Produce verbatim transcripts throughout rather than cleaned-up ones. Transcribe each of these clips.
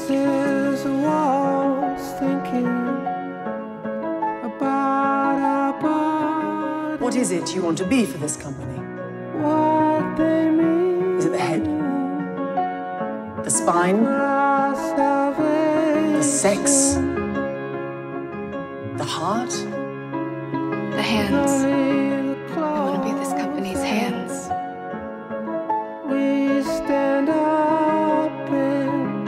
is a waltz thinking about our bodies. What is it you want to be for this company? What they mean. Is it the head? The spine? The sex? The heart? The hands. I want to be this company's hands. We stand up in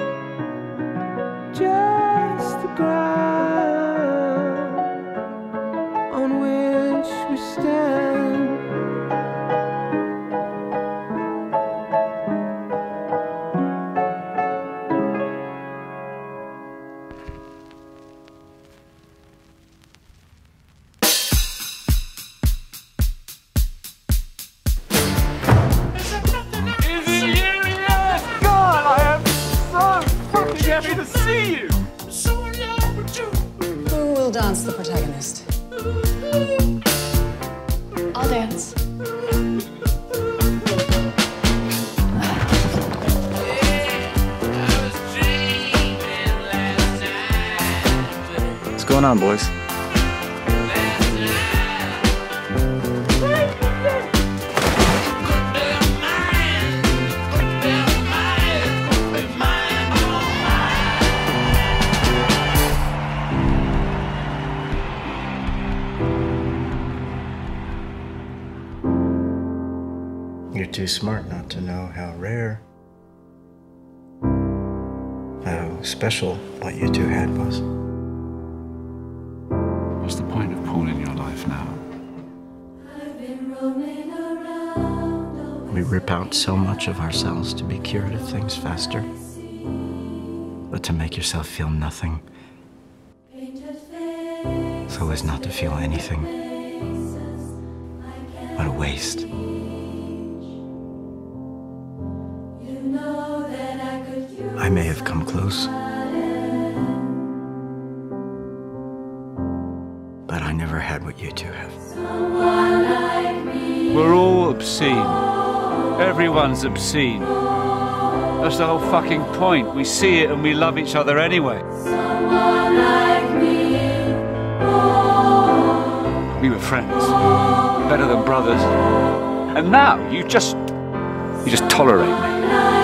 just the ground on which we stand. Happy to see you! Who will dance the protagonist? I'll dance. What's going on, boys? You're too smart not to know how rare, how special what you two had was. What's the point of Paul in your life now? We rip out so much of ourselves to be cured of things faster. But to make yourself feel nothing, so as not to feel anything but a waste. I may have come close, but I never had what you two have. We're all obscene. Everyone's obscene. That's the whole fucking point. We see it and we love each other anyway. We were friends, better than brothers. And now you just, you just tolerate me.